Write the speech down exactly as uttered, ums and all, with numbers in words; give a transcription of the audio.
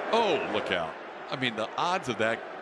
Oh, look out. I mean, the odds of that